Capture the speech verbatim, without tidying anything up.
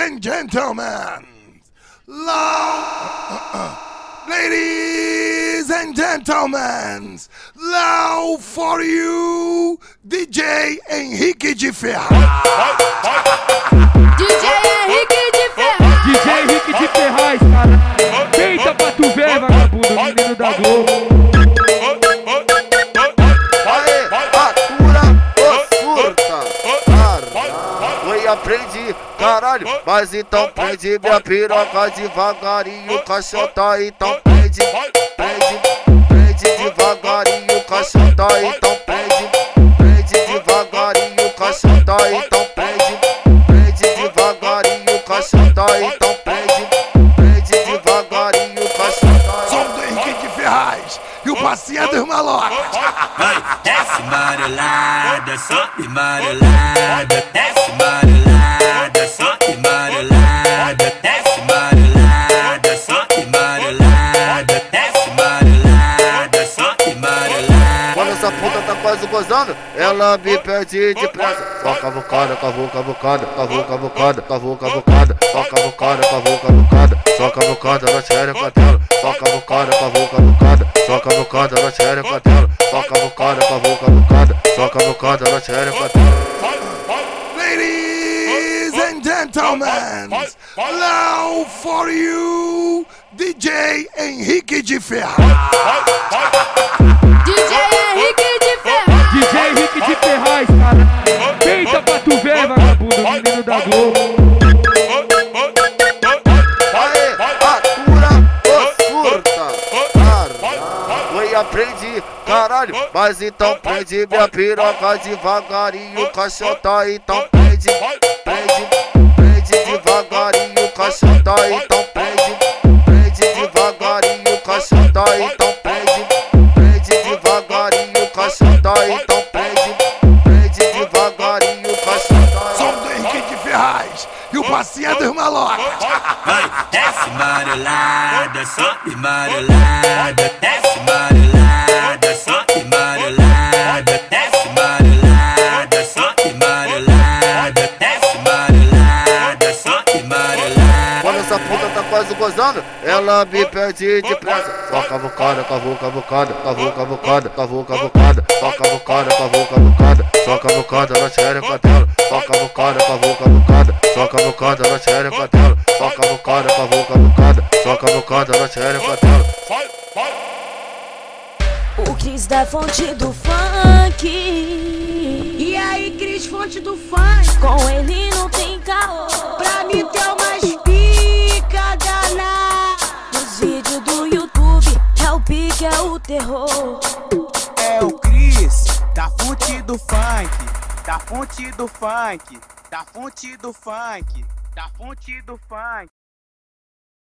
and gentlemen, loud, ladies and gentlemen, loud for you, D J Henrique de Ferraz. D J Henrique de Ferraz. D J Henrique de Ferraz, cara. Deita pra tu ver, vagabundo, menino da Globo. Aprendi, caralho, mas então prende minha piroca devagarinho, caixota, então prende, prende, prende devagarinho, caixota, então prende, prende devagarinho, caixota, então prende, prende devagarinho, caixota, então prende, prende devagarinho, caixota. Som do Henrique de Ferraz e o passinho dos malocas. Desce marolada, sobe marolada, desce marolada, sobe marolada, desce marolada, sobe marolada, desce marolada, sobe marolada. Quando essa puta tá quase gozando, ela me pede depressa. Só cavucada, cavu, cavucada, cavu, cavucada, cavu, cavucada, só cavucada, cavu, cavucada, só cavucada na xereca dela, só cavucada, cavu, cavucada, só cavucada na xereca dela, só cavucada, cavu, cavucada, só cavucada na xereca dela. Ladies and gentlemen, loud for you, D J Henrique de Ferraz. D J Henrique de Ferraz. D J Henrique de Ferraz, cara. Deita pra tu ver, vagabundo, menino da Globo. Aprendi, caralho, mas então prende minha piroca devagarinho, caixota, então prende, prende, prende devagarinho, caixota, então prende, prende devagarinho, caixota, então prende, prende devagarinho, caixota, então prende, prende devagarinho, caixota. Som do Henrique de Ferraz e o passinho dos malocas. Desce marolada, sobe marolada, desce marolada, sobe marolada, desce marolada, sobe marolada, desce marolada, sobe marolada. Quando essa puta tá quase gozando, ela me pede depressa. Só cavucada, cavu, cavucada, cavu, cavucada, cavu, cavucada, só cavucada, cavu, cavucada, só cavucada na xereca dela, só cavucada, cavu, cavucada, só cavucada na xereca dela, só cavucada, cavu, cavucada, só cavucada na xereca dela. O Cris da fonte do funk. E aí, Cris, fonte do funk? Com ele não tem caô. Pra mim tem umas pica danada. Nos vídeos do YouTube é o pique, é o terror. É o Cris da fonte do funk, da fonte do funk, da fonte do funk, da fonte do funk.